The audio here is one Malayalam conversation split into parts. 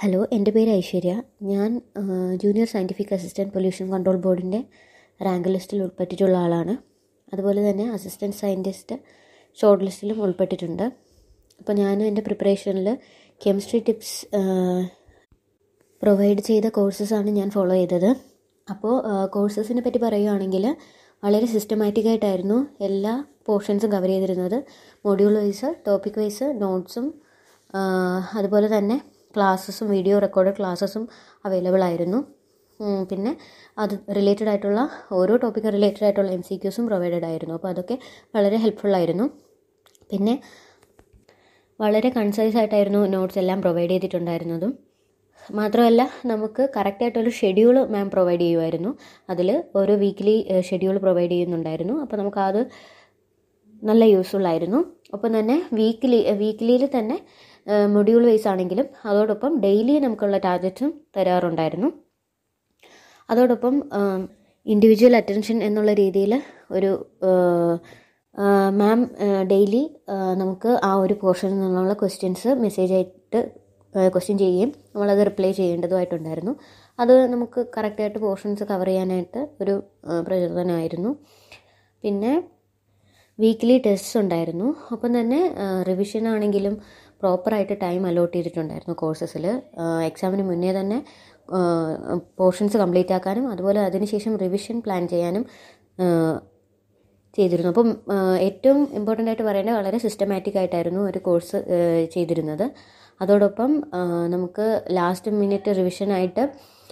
ഹലോ, എൻ്റെ പേര് ഐശ്വര്യ. ഞാൻ junior scientific assistant pollution control ബോർഡിൻ്റെ റാങ്ക് ലിസ്റ്റിൽ ഉൾപ്പെട്ടിട്ടുള്ള ആളാണ്. അതുപോലെ തന്നെ അസിസ്റ്റൻറ്റ് സയൻറ്റിസ്റ്റ് ഷോർട്ട് ലിസ്റ്റിലും ഉൾപ്പെട്ടിട്ടുണ്ട്. അപ്പോൾ ഞാൻ എൻ്റെ പ്രിപ്പറേഷനിൽ കെമിസ്ട്രി ടിപ്സ് പ്രൊവൈഡ് ചെയ്ത കോഴ്സസാണ് ഞാൻ ഫോളോ ചെയ്തത്. അപ്പോൾ കോഴ്സസിനെ പറ്റി പറയുകയാണെങ്കിൽ വളരെ സിസ്റ്റമാറ്റിക്കായിട്ടായിരുന്നു എല്ലാ പോർഷൻസും കവർ ചെയ്തിരുന്നത്. മൊഡ്യൂൾ വൈസ്, ടോപ്പിക് വൈസ്, നോട്ട്സും അതുപോലെ തന്നെ ക്ലാസ്സസും വീഡിയോ റെക്കോർഡഡ് ക്ലാസ്സസും അവൈലബിൾ ആയിരുന്നു. പിന്നെ അത് റിലേറ്റഡ് ആയിട്ടുള്ള ഓരോ ടോപ്പിക്ക് റിലേറ്റഡ് ആയിട്ടുള്ള MCQസും പ്രൊവൈഡഡ് ആയിരുന്നു. അപ്പോൾ അതൊക്കെ വളരെ ഹെൽപ്ഫുള്ളായിരുന്നു. പിന്നെ വളരെ കൺസൈസ് ആയിട്ടായിരുന്നു നോട്ട്സ് എല്ലാം പ്രൊവൈഡ് ചെയ്തിട്ടുണ്ടായിരുന്നതും. മാത്രമല്ല, നമുക്ക് കറക്റ്റായിട്ടൊരു ഷെഡ്യൂൾ മാം പ്രൊവൈഡ് ചെയ്യുമായിരുന്നു. അതിൽ ഓരോ വീക്കിലി ഷെഡ്യൂൾ പ്രൊവൈഡ് ചെയ്യുന്നുണ്ടായിരുന്നു. അപ്പോൾ നമുക്കത് നല്ല യൂസ്ഫുൾ ആയിരുന്നു. ഒപ്പം തന്നെ വീക്കിലിയിൽ തന്നെ മൊഡ്യൂൾ വൈസ് ആണെങ്കിലും അതോടൊപ്പം ഡെയിലി നമുക്കുള്ള ടാർഗറ്റ്സും തരാറുണ്ടായിരുന്നു. അതോടൊപ്പം ഇൻഡിവിജ്വൽ അറ്റൻഷൻ എന്നുള്ള രീതിയിൽ ഒരു മാം ഡെയിലി നമുക്ക് ആ ഒരു പോർഷനിൽ നിന്നുള്ള ക്വസ്റ്റ്യൻസ് മെസ്സേജായിട്ട് ക്വസ്റ്റ്യൻ ചെയ്യുകയും നമ്മളത് റിപ്ലൈ ചെയ്യേണ്ടതുമായിട്ടുണ്ടായിരുന്നു. അത് നമുക്ക് കറക്റ്റായിട്ട് പോർഷൻസ് കവർ ചെയ്യാനായിട്ട് ഒരു പ്രചോദനമായിരുന്നു. പിന്നെ വീക്കിലി ടെസ്റ്റ്സ് ഉണ്ടായിരുന്നു. ഒപ്പം തന്നെ റിവിഷൻ ആണെങ്കിലും പ്രോപ്പറായിട്ട് ടൈം അലോട്ട് ചെയ്തിട്ടുണ്ടായിരുന്നു കോഴ്സസിൽ. എക്സാമിന് മുന്നേ തന്നെ പോർഷൻസ് കംപ്ലീറ്റ് ആക്കാനും അതുപോലെ അതിനുശേഷം റിവിഷൻ പ്ലാൻ ചെയ്യാനും ചെയ്തിരുന്നു. അപ്പം ഏറ്റവും ഇമ്പോർട്ടൻ്റ് ആയിട്ട് പറയേണ്ടത് വളരെ സിസ്റ്റമാറ്റിക് ആയിട്ടായിരുന്നു ഒരു കോഴ്സ് ചെയ്തിരുന്നത്. അതോടൊപ്പം നമുക്ക് ലാസ്റ്റ് മിനിറ്റ് റിവിഷനായിട്ട്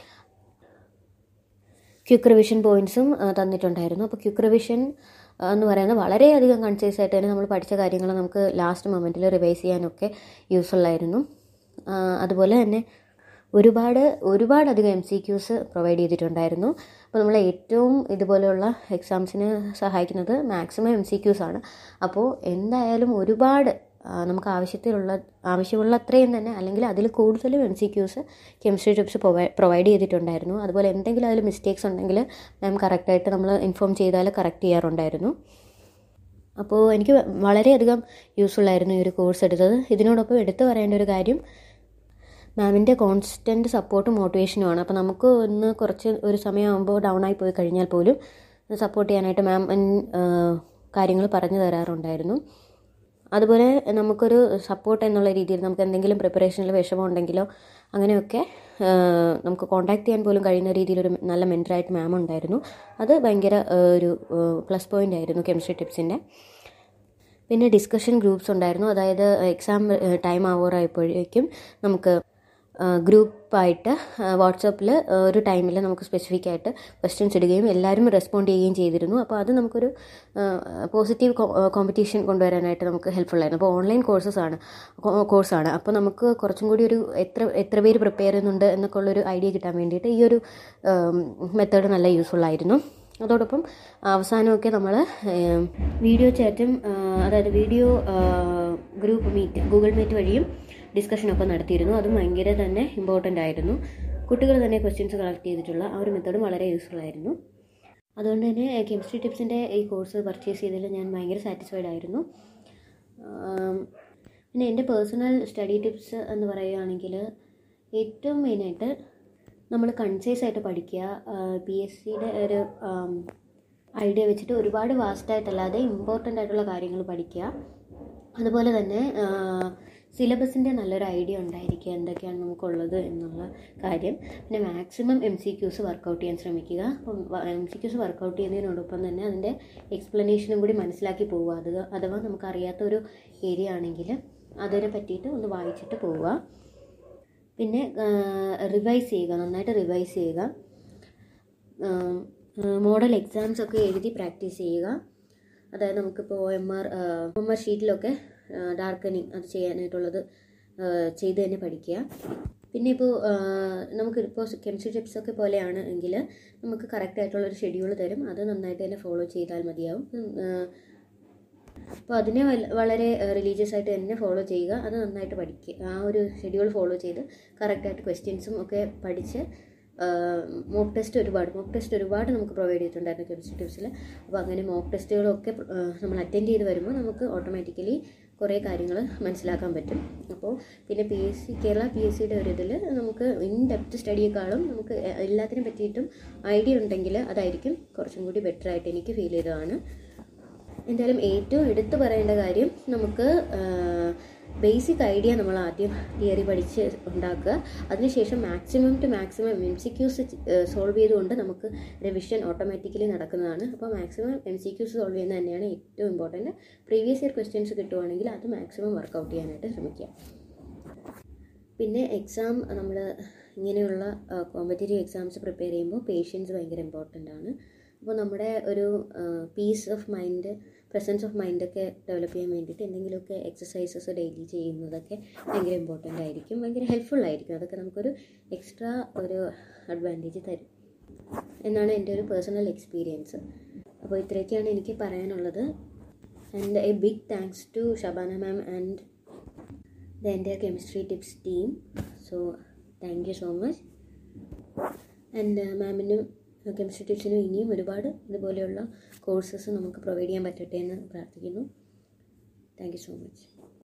ക്വിക്ക് റിവിഷൻ പോയിൻറ്റ്സും തന്നിട്ടുണ്ടായിരുന്നു. അപ്പോൾ ക്വിക്ക് റിവിഷൻ എന്ന് പറയുന്നത് വളരെയധികം കൺസൈസ് ആയിട്ട് തന്നെ നമ്മൾ പഠിച്ച കാര്യങ്ങൾ നമുക്ക് ലാസ്റ്റ് മൊമെൻറ്റിൽ റിവൈസ് ചെയ്യാനൊക്കെ യൂസ്ഫുള്ളായിരുന്നു. അതുപോലെ തന്നെ ഒരുപാടധികം MCQs പ്രൊവൈഡ് ചെയ്തിട്ടുണ്ടായിരുന്നു. അപ്പോൾ നമ്മൾ ഏറ്റവും ഇതുപോലെയുള്ള എക്സാംസിന് സഹായിക്കുന്നത് മാക്സിമം MCQs ആണ്. അപ്പോൾ എന്തായാലും ഒരുപാട് നമുക്ക് ആവശ്യമുള്ള അത്രയും തന്നെ അല്ലെങ്കിൽ അതിൽ കൂടുതലും MCQs കെമിസ്ട്രി ടിപ്സ് പ്രൊവൈഡ് ചെയ്തിട്ടുണ്ടായിരുന്നു. അതുപോലെ എന്തെങ്കിലും അതിൽ മിസ്റ്റേക്സ് ഉണ്ടെങ്കിൽ മാം കറക്റ്റായിട്ട് നമ്മൾ ഇൻഫോം ചെയ്താൽ കറക്റ്റ് ചെയ്യാറുണ്ടായിരുന്നു. അപ്പോൾ എനിക്ക് വളരെയധികം യൂസ്ഫുള്ളായിരുന്നു ഈ ഒരു കോഴ്സ് എടുത്തത്. ഇതിനോടൊപ്പം എടുത്തു പറയേണ്ട ഒരു കാര്യം മാമിൻ്റെ കോൺസ്റ്റൻറ്റ് സപ്പോർട്ടും മോട്ടിവേഷനുമാണ്. അപ്പോൾ നമുക്ക് ഒരു സമയമാകുമ്പോൾ ഡൗൺ ആയി പോയി കഴിഞ്ഞാൽ പോലും സപ്പോർട്ട് ചെയ്യാനായിട്ട് മാം കാര്യങ്ങൾ പറഞ്ഞു തരാറുണ്ടായിരുന്നു. അതുപോലെ നമുക്കൊരു സപ്പോർട്ട് എന്നുള്ള രീതിയിൽ നമുക്ക് എന്തെങ്കിലും പ്രിപ്പറേഷനിൽ വിഷമം ഉണ്ടെങ്കിലോ അങ്ങനെയൊക്കെ നമുക്ക് കോൺടാക്ട് ചെയ്യാൻ പോലും കഴിയുന്ന രീതിയിലൊരു നല്ല മെൻറ്ററായിട്ട് മാം ഉണ്ടായിരുന്നു. അത് ഭയങ്കര ഒരു പ്ലസ് പോയിൻ്റ് ആയിരുന്നു കെമിസ്ട്രി ടിപ്സിൻ്റെ. പിന്നെ ഡിസ്കഷൻ ഗ്രൂപ്പ്സ് ഉണ്ടായിരുന്നു. അതായത് എക്സാം ടൈം ആവാറായപ്പോഴേക്കും നമുക്ക് ഗ്രൂപ്പായിട്ട് വാട്സപ്പിൽ ഒരു ടൈമിൽ നമുക്ക് സ്പെസിഫിക് ആയിട്ട് ക്വസ്റ്റ്യൻസ് ഇടുകയും എല്ലാവരും റെസ്പോണ്ട് ചെയ്യുകയും ചെയ്തിരുന്നു. അപ്പോൾ അത് നമുക്കൊരു പോസിറ്റീവ് കോമ്പറ്റീഷൻ കൊണ്ടുവരാനായിട്ട് നമുക്ക് ഹെൽപ്ഫുള്ളായിരുന്നു. അപ്പോൾ ഓൺലൈൻ കോഴ്സാണ്. അപ്പോൾ നമുക്ക് കുറച്ചും കൂടി ഒരു എത്ര പേര് പ്രിപ്പയർ ചെയ്യുന്നുണ്ട് എന്നൊക്കെ ഉള്ളൊരു ഐഡിയ കിട്ടാൻ വേണ്ടിയിട്ട് ഈ ഒരു മെത്തേഡ് നല്ല യൂസ്ഫുള്ളായിരുന്നു. അതോടൊപ്പം അവസാനമൊക്കെ നമ്മൾ വീഡിയോ ചാറ്റും അതായത് video group meet Google meet വഴിയും ഡിസ്കഷനൊക്കെ നടത്തിയിരുന്നു. അതും ഭയങ്കര തന്നെ ഇമ്പോർട്ടൻ്റ് ആയിരുന്നു. കുട്ടികൾ തന്നെ ക്വസ്റ്റ്യൻസ് കളക്ട് ചെയ്തിട്ടുള്ള ആ ഒരു മെത്തേഡും വളരെ യൂസ്ഫുൾ ആയിരുന്നു. അതുകൊണ്ട് തന്നെ കെമിസ്ട്രി ടിപ്സിൻ്റെ ഈ കോഴ്സ് പർച്ചേസ് ചെയ്തതിൽ ഞാൻ ഭയങ്കര സാറ്റിസ്ഫൈഡ് ആയിരുന്നു. പിന്നെ എൻ്റെ പേഴ്സണൽ സ്റ്റഡി ടിപ്സ് എന്ന് പറയുകയാണെങ്കിൽ ഏറ്റവും മെയിനായിട്ട് നമ്മൾ കൺസൈസ് ആയിട്ട് പഠിക്കുക. PSCയുടെ ഒരു ഐഡിയ വെച്ചിട്ട് ഒരുപാട് വാസ്റ്റായിട്ടല്ലാതെ ഇമ്പോർട്ടൻ്റ് ആയിട്ടുള്ള കാര്യങ്ങൾ പഠിക്കുക. അതുപോലെ തന്നെ സിലബസിൻ്റെ നല്ലൊരു ഐഡിയ ഉണ്ടായിരിക്കുക എന്തൊക്കെയാണ് നമുക്കുള്ളത് എന്നുള്ള കാര്യം. പിന്നെ മാക്സിമം MCQs വർക്കൗട്ട് ചെയ്യാൻ ശ്രമിക്കുക. അപ്പം MCQs വർക്കൗട്ട് ചെയ്യുന്നതിനോടൊപ്പം തന്നെ അതിൻ്റെ എക്സ്പ്ലനേഷനും കൂടി മനസ്സിലാക്കി പോവുക. അഥവാ നമുക്കറിയാത്തൊരു ഏരിയ ആണെങ്കിൽ അതിനെ പറ്റിയിട്ട് ഒന്ന് വായിച്ചിട്ട് പോവുക. പിന്നെ നന്നായിട്ട് റിവൈസ് ചെയ്യുക. മോഡൽ എക്സാംസ് ഒക്കെ എഴുതി പ്രാക്ടീസ് ചെയ്യുക. അതായത് നമുക്കിപ്പോൾ OMR ഷീറ്റിലൊക്കെ ഡാർക്കനിങ് അത് ചെയ്യാനായിട്ടുള്ളത് ചെയ്ത് തന്നെ പഠിക്കുക. പിന്നെ ഇപ്പോൾ നമുക്കിപ്പോൾ കെമിസ്ട്രി ടിപ്സൊക്കെ പോലെയാണ് എങ്കിൽ നമുക്ക് കറക്റ്റായിട്ടുള്ളൊരു ഷെഡ്യൂൾ തരും. അത് നന്നായിട്ട് തന്നെ ഫോളോ ചെയ്താൽ മതിയാവും. അപ്പോൾ അതിനെ വളരെ റിലീജിയസ് ആയിട്ട് തന്നെ ഫോളോ ചെയ്യുക. അത് നന്നായിട്ട് പഠിക്കുക. ആ ഒരു ഷെഡ്യൂൾ ഫോളോ ചെയ്ത് കറക്റ്റായിട്ട് ക്വസ്റ്റ്യൻസും ഒക്കെ പഠിച്ച് മോക്ക് ടെസ്റ്റ് ഒരുപാട് നമുക്ക് പ്രൊവൈഡ് ചെയ്തിട്ടുണ്ടായിരുന്നു കെമിസ്ട്രി ടിപ്സിൽ. അപ്പോൾ അങ്ങനെ മോക്ക് ടെസ്റ്റുകളൊക്കെ നമ്മൾ അറ്റൻഡ് ചെയ്ത് വരുമ്പോൾ നമുക്ക് ഓട്ടോമാറ്റിക്കലി കുറേ കാര്യങ്ങൾ മനസ്സിലാക്കാൻ പറ്റും. അപ്പോൾ പിന്നെ കേരള PSC ഒരു ഇതിൽ നമുക്ക് ഇൻ ഡെപ്ത് സ്റ്റഡിയേക്കാളും നമുക്ക് എല്ലാത്തിനും പറ്റിയിട്ടും ഐഡിയ ഉണ്ടെങ്കിൽ അതായിരിക്കും കുറച്ചും കൂടി ബെറ്റർ ആയിട്ട് എനിക്ക് ഫീൽ ചെയ്തതാണ്. എന്തായാലും ഏറ്റവും എടുത്തു പറയേണ്ട കാര്യം, നമുക്ക് ബേസിക് ഐഡിയ നമ്മൾ ആദ്യം തിയറി പഠിച്ച് ഉണ്ടാക്കുക. അതിനുശേഷം maximum to maximum MCQs solve ചെയ്തുകൊണ്ട് നമുക്ക് റിവിഷൻ ഓട്ടോമാറ്റിക്കലി നടക്കുന്നതാണ്. അപ്പോൾ മാക്സിമം MCQs സോൾവ് ചെയ്യുന്നത് തന്നെയാണ് ഏറ്റവും ഇമ്പോർട്ടൻറ്റ്. പ്രീവിയസ് ഇയർ ക്വസ്റ്റ്യൻസ് കിട്ടുവാണെങ്കിൽ അത് മാക്സിമം വർക്കൗട്ട് ചെയ്യാനായിട്ട് ശ്രമിക്കുക. പിന്നെ എക്സാം നമ്മൾ ഇങ്ങനെയുള്ള കോമ്പറ്റേറ്റീവ് എക്സാംസ് പ്രിപ്പയർ ചെയ്യുമ്പോൾ പേഷ്യൻസ് ഭയങ്കര ഇമ്പോർട്ടൻ്റ് ആണ്. അപ്പോൾ നമ്മുടെ ഒരു peace of mind, presence of മൈൻഡൊക്കെ ഡെവലപ്പ് ചെയ്യാൻ വേണ്ടിയിട്ട് എന്തെങ്കിലുമൊക്കെ എക്സസൈസസ് ഡെയിലി ചെയ്യുന്നതൊക്കെ ഭയങ്കര ഇമ്പോർട്ടൻ്റ് ആയിരിക്കും, ഭയങ്കര ഹെൽപ്ഫുൾ ആയിരിക്കും. അതൊക്കെ നമുക്കൊരു എക്സ്ട്രാ ഒരു അഡ്വാൻറ്റേജ് തരും എന്നാണ് എൻ്റെ ഒരു പേഴ്സണൽ എക്സ്പീരിയൻസ്. അപ്പോൾ ഇത്രയൊക്കെയാണ് എനിക്ക് പറയാനുള്ളത്. And a big thanks to Shabana ma'am and the entire chemistry tips team. So thank you so much. And മാമിനും കെമിസ്ട്രി ടിപ്സിനും ഇനിയും ഒരുപാട് ഇതുപോലെയുള്ള കോഴ്സസ് നമുക്ക് പ്രൊവൈഡ് ചെയ്യാൻ പറ്റട്ടെ എന്ന് പ്രാർത്ഥിക്കുന്നു. Thank you so much.